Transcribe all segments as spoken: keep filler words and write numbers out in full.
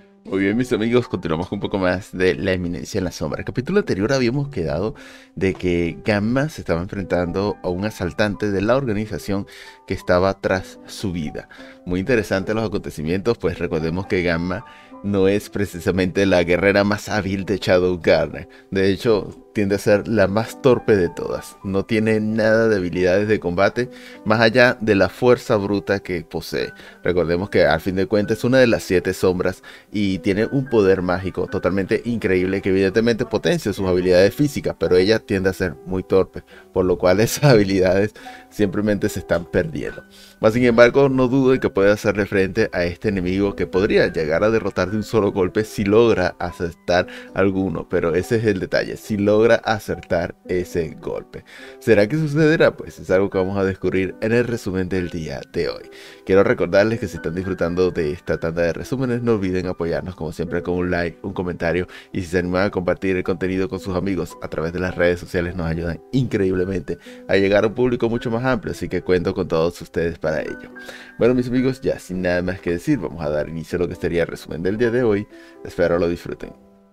Muy bien, mis amigos, continuamos con un poco más de La Eminencia en la Sombra. El capítulo anterior habíamos quedado de que Gamma se estaba enfrentando a un asaltante de la organización que estaba tras su vida. Muy interesantes los acontecimientos, pues recordemos que Gamma no es precisamente la guerrera más hábil de Shadowgarner. De hecho, tiende a ser la más torpe de todas. No tiene nada de habilidades de combate, más allá de la fuerza bruta que posee. Recordemos que al fin de cuentas es una de las siete sombras y tiene un poder mágico totalmente increíble que evidentemente potencia sus habilidades físicas, pero ella tiende a ser muy torpe, por lo cual esas habilidades simplemente se están perdiendo. Más sin embargo, no dudo de que pueda hacerle frente a este enemigo que podría llegar a derrotar de un solo golpe si logra acertar alguno, pero ese es el detalle, si logra acertar ese golpe. ¿Será que sucederá? Pues es algo que vamos a descubrir en el resumen del día de hoy. Quiero recordarles que si están disfrutando de esta tanda de resúmenes, no olviden apoyarnos como siempre con un like, un comentario, y si se animan a compartir el contenido con sus amigos a través de las redes sociales, nos ayudan increíblemente a llegar a un público mucho más amplio, así que cuento con todos ustedes para ello. Bueno, mis amigos, ya sin nada más que decir, vamos a dar inicio a lo que sería el resumen del día de hoy. Espero lo disfruten.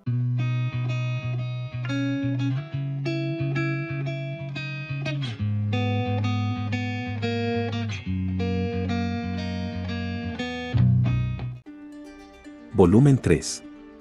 Volumen tres.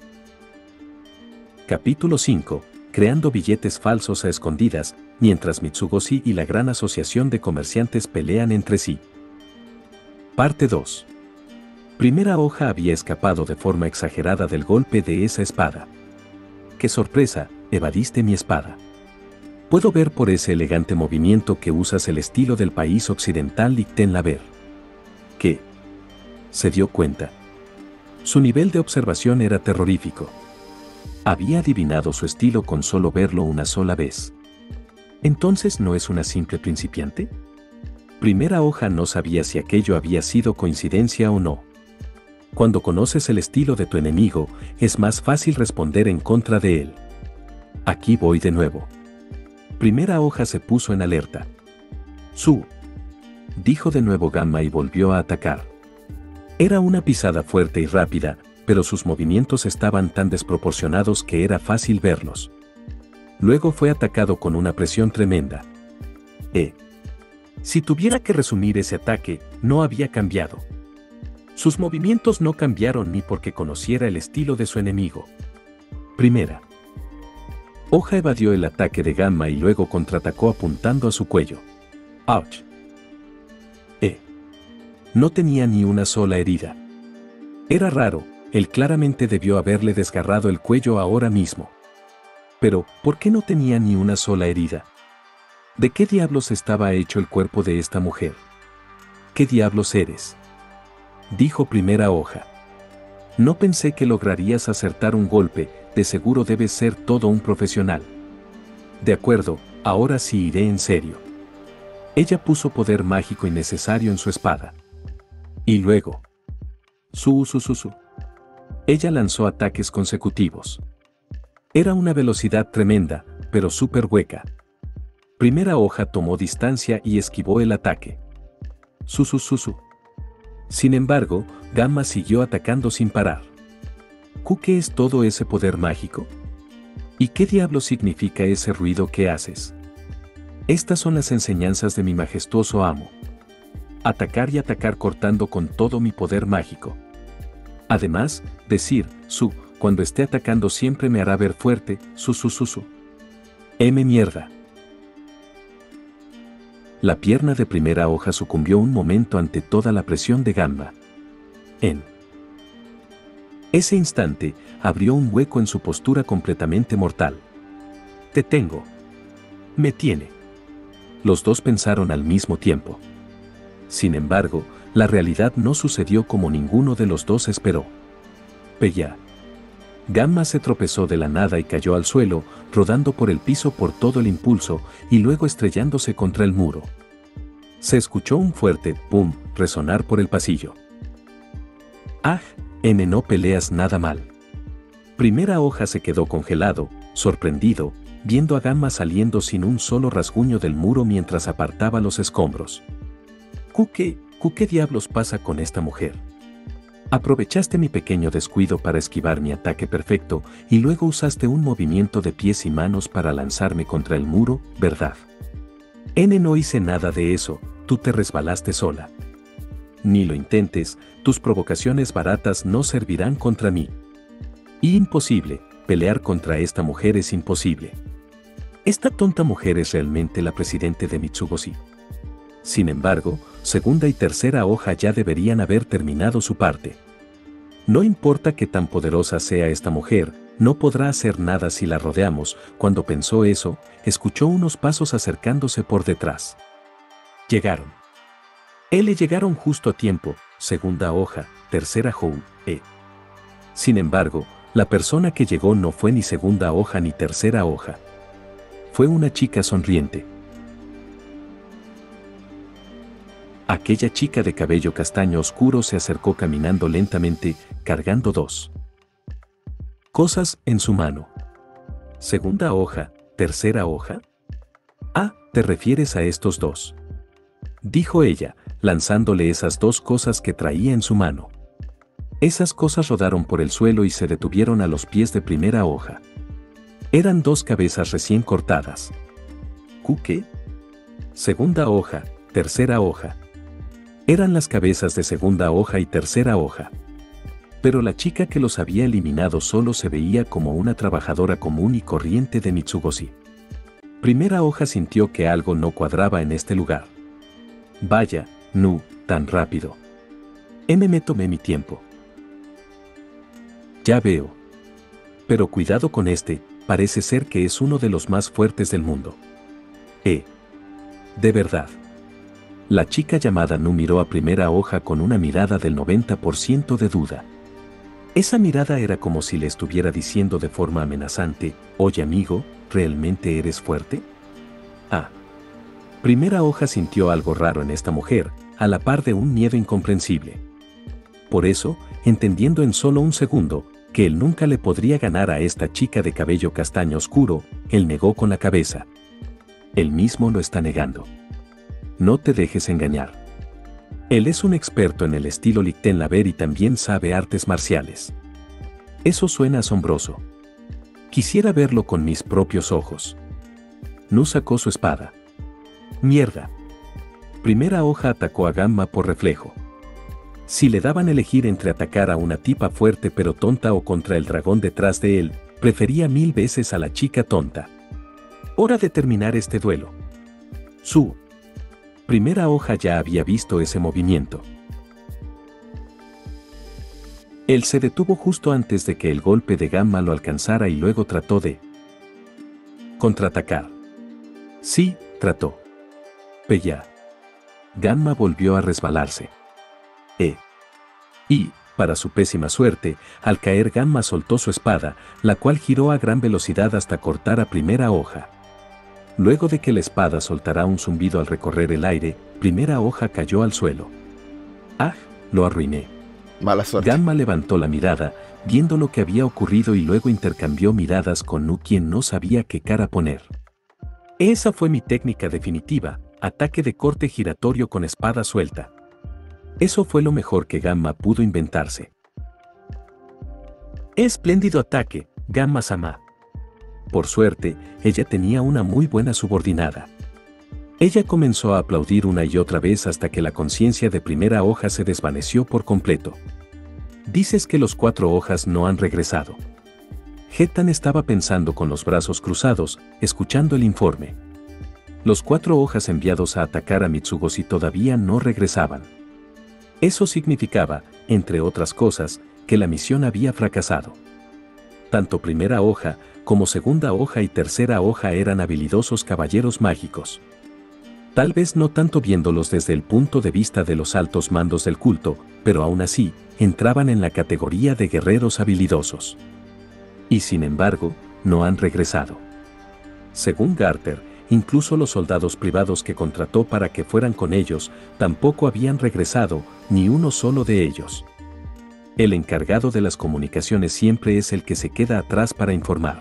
Capítulo cinco. Creando billetes falsos a escondidas, mientras Mitsugoshi y la gran asociación de comerciantes pelean entre sí. Parte dos. Primera Hoja había escapado de forma exagerada del golpe de esa espada. ¡Qué sorpresa! Evadiste mi espada. Puedo ver por ese elegante movimiento que usas el estilo del país occidental Lichtenlaber. ¿Qué? Se dio cuenta. Su nivel de observación era terrorífico. Había adivinado su estilo con solo verlo una sola vez. ¿Entonces no es una simple principiante? Primera Hoja no sabía si aquello había sido coincidencia o no. Cuando conoces el estilo de tu enemigo, es más fácil responder en contra de él. Aquí voy de nuevo. Primera Hoja se puso en alerta. Su, dijo de nuevo Gamma y volvió a atacar. Era una pisada fuerte y rápida, pero sus movimientos estaban tan desproporcionados que era fácil verlos. Luego fue atacado con una presión tremenda. Eh. Si tuviera que resumir ese ataque, no había cambiado. Sus movimientos no cambiaron ni porque conociera el estilo de su enemigo. Primera Hoja evadió el ataque de Gamma y luego contraatacó apuntando a su cuello. ¡Auch! Eh. No tenía ni una sola herida. Era raro, él claramente debió haberle desgarrado el cuello ahora mismo. Pero, ¿por qué no tenía ni una sola herida? ¿De qué diablos estaba hecho el cuerpo de esta mujer? ¿Qué diablos eres? Dijo Primera Hoja. No pensé que lograrías acertar un golpe, de seguro debes ser todo un profesional. De acuerdo, ahora sí iré en serio. Ella puso poder mágico innecesario en su espada. Y luego. Su, su, su, su. Ella lanzó ataques consecutivos. Era una velocidad tremenda, pero súper hueca. Primera Hoja tomó distancia y esquivó el ataque. Su, su, su, su. Sin embargo, Gamma siguió atacando sin parar. ¿Qué es todo ese poder mágico? ¿Y qué diablo significa ese ruido que haces? Estas son las enseñanzas de mi majestuoso amo. Atacar y atacar cortando con todo mi poder mágico. Además, decir, su, cuando esté atacando siempre me hará ver fuerte, su, su, su, su. M mierda. La pierna de Primera Hoja sucumbió un momento ante toda la presión de Gamma. En ese instante, abrió un hueco en su postura completamente mortal. Te tengo. Me tiene. Los dos pensaron al mismo tiempo. Sin embargo, la realidad no sucedió como ninguno de los dos esperó. Peya. Gamma se tropezó de la nada y cayó al suelo, rodando por el piso por todo el impulso y luego estrellándose contra el muro. Se escuchó un fuerte pum resonar por el pasillo. Ah, N no peleas nada mal. Primera Hoja se quedó congelado, sorprendido, viendo a Gamma saliendo sin un solo rasguño del muro mientras apartaba los escombros. ¿Qué, qué diablos pasa con esta mujer? Aprovechaste mi pequeño descuido para esquivar mi ataque perfecto y luego usaste un movimiento de pies y manos para lanzarme contra el muro, ¿verdad? N, no hice nada de eso, tú te resbalaste sola. Ni lo intentes, tus provocaciones baratas no servirán contra mí. Y imposible, pelear contra esta mujer es imposible. Esta tonta mujer es realmente la presidente de Mitsugoshi. Sin embargo, segunda y tercera hoja ya deberían haber terminado su parte. No importa que tan poderosa sea esta mujer, no podrá hacer nada si la rodeamos. Cuando pensó eso, escuchó unos pasos acercándose por detrás. Llegaron. Él llegaron justo a tiempo, segunda hoja, tercera Hou, e. Sin embargo, la persona que llegó no fue ni segunda hoja ni tercera hoja. Fue una chica sonriente. Aquella chica de cabello castaño oscuro se acercó caminando lentamente, cargando dos cosas en su mano. ¿Segunda hoja, tercera hoja? Ah, ¿te refieres a estos dos?, dijo ella, lanzándole esas dos cosas que traía en su mano. Esas cosas rodaron por el suelo y se detuvieron a los pies de primera hoja. Eran dos cabezas recién cortadas. ¿Cu qué? Segunda hoja, tercera hoja. Eran las cabezas de segunda hoja y tercera hoja. Pero la chica que los había eliminado solo se veía como una trabajadora común y corriente de Mitsugoshi. Primera hoja sintió que algo no cuadraba en este lugar. Vaya, no, tan rápido. M me tomé mi tiempo. Ya veo. Pero cuidado con este, parece ser que es uno de los más fuertes del mundo. Eh. De verdad. La chica llamada Nu miró a primera hoja con una mirada del noventa por ciento de duda. Esa mirada era como si le estuviera diciendo de forma amenazante, oye amigo, ¿realmente eres fuerte? Ah. Primera hoja sintió algo raro en esta mujer, a la par de un miedo incomprensible. Por eso, entendiendo en solo un segundo, que él nunca le podría ganar a esta chica de cabello castaño oscuro, él negó con la cabeza. Él mismo lo está negando. No te dejes engañar. Él es un experto en el estilo Licten Laver y también sabe artes marciales. Eso suena asombroso. Quisiera verlo con mis propios ojos. Nu sacó su espada. Mierda. Primera hoja atacó a Gamma por reflejo. Si le daban elegir entre atacar a una tipa fuerte pero tonta o contra el dragón detrás de él, prefería mil veces a la chica tonta. Hora de terminar este duelo. Su primera hoja ya había visto ese movimiento. Él se detuvo justo antes de que el golpe de Gamma lo alcanzara y luego trató de contraatacar. Sí, trató. Peya. Gamma volvió a resbalarse. E. Y, para su pésima suerte, al caer Gamma soltó su espada, la cual giró a gran velocidad hasta cortar a primera hoja. Luego de que la espada soltara un zumbido al recorrer el aire, primera hoja cayó al suelo. ¡Ah! Lo arruiné. Mala suerte. Gamma levantó la mirada, viendo lo que había ocurrido y luego intercambió miradas con Nu, quien no sabía qué cara poner. Esa fue mi técnica definitiva, ataque de corte giratorio con espada suelta. Eso fue lo mejor que Gamma pudo inventarse. Espléndido ataque, Gamma-sama. Por suerte, ella tenía una muy buena subordinada. Ella comenzó a aplaudir una y otra vez hasta que la conciencia de primera hoja se desvaneció por completo. Dices que los cuatro hojas no han regresado. Getan estaba pensando con los brazos cruzados, escuchando el informe. Los cuatro hojas enviados a atacar a Mitsugoshi todavía no regresaban. Eso significaba, entre otras cosas, que la misión había fracasado. Tanto primera hoja, como segunda hoja y tercera hoja eran habilidosos caballeros mágicos. Tal vez no tanto viéndolos desde el punto de vista de los altos mandos del culto, pero aún así, entraban en la categoría de guerreros habilidosos. Y sin embargo, no han regresado. Según Garter, incluso los soldados privados que contrató para que fueran con ellos, tampoco habían regresado, ni uno solo de ellos. El encargado de las comunicaciones siempre es el que se queda atrás para informar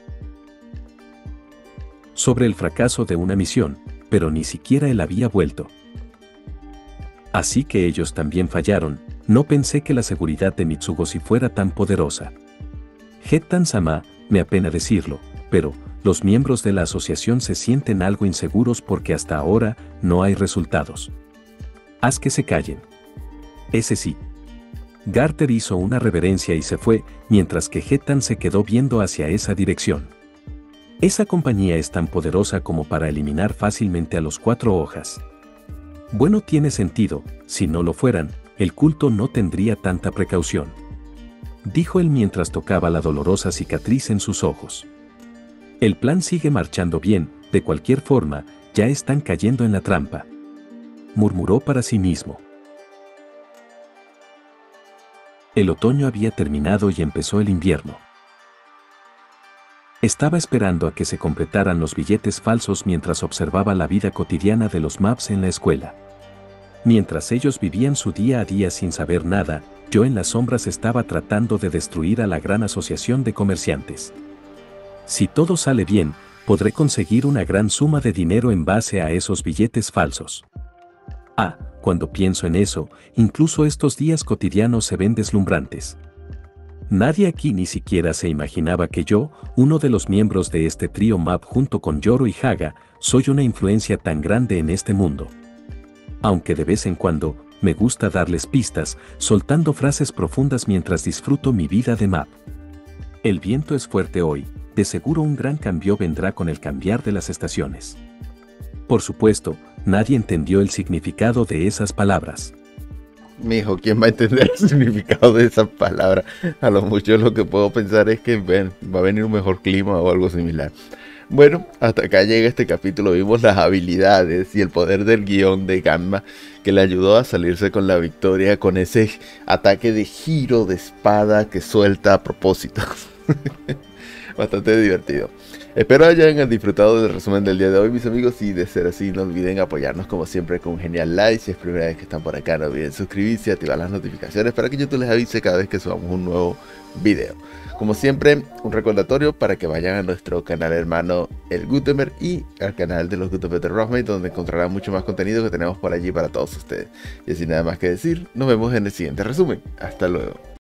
sobre el fracaso de una misión, pero ni siquiera él había vuelto. Así que ellos también fallaron, no pensé que la seguridad de Mitsugoshi fuera tan poderosa. Hettan-sama, me apena decirlo, pero los miembros de la asociación se sienten algo inseguros porque hasta ahora no hay resultados. Haz que se callen. Ese sí. Garter hizo una reverencia y se fue, mientras que Hettan se quedó viendo hacia esa dirección. Esa compañía es tan poderosa como para eliminar fácilmente a los cuatro hojas. Bueno, tiene sentido, si no lo fueran, el culto no tendría tanta precaución. Dijo él mientras tocaba la dolorosa cicatriz en sus ojos. El plan sigue marchando bien, de cualquier forma, ya están cayendo en la trampa. Murmuró para sí mismo. El otoño había terminado y empezó el invierno. Estaba esperando a que se completaran los billetes falsos mientras observaba la vida cotidiana de los Maps en la escuela. Mientras ellos vivían su día a día sin saber nada, yo en las sombras estaba tratando de destruir a la gran asociación de comerciantes. Si todo sale bien, podré conseguir una gran suma de dinero en base a esos billetes falsos. Ah, cuando pienso en eso, incluso estos días cotidianos se ven deslumbrantes. Nadie aquí ni siquiera se imaginaba que yo, uno de los miembros de este trío Map junto con Yoro y Haga, soy una influencia tan grande en este mundo. Aunque de vez en cuando, me gusta darles pistas, soltando frases profundas mientras disfruto mi vida de Map. El viento es fuerte hoy, de seguro un gran cambio vendrá con el cambiar de las estaciones. Por supuesto, nadie entendió el significado de esas palabras. Mijo, ¿quién va a entender el significado de esa palabra? A lo mucho lo que puedo pensar es que ven, va a venir un mejor clima o algo similar. Bueno, hasta acá llega este capítulo. Vimos las habilidades y el poder del guión de Gamma que le ayudó a salirse con la victoria con ese ataque de giro de espada que suelta a propósito. Bastante divertido. Espero hayan disfrutado del resumen del día de hoy, mis amigos, y de ser así no olviden apoyarnos como siempre con un genial like. Si es primera vez que están por acá, no olviden suscribirse y activar las notificaciones para que YouTube les avise cada vez que subamos un nuevo video. Como siempre, un recordatorio para que vayan a nuestro canal hermano El Gutenberg y al canal de los Gutenberg de Rockmate, donde encontrarán mucho más contenido que tenemos por allí para todos ustedes. Y sin nada más que decir, nos vemos en el siguiente resumen. Hasta luego.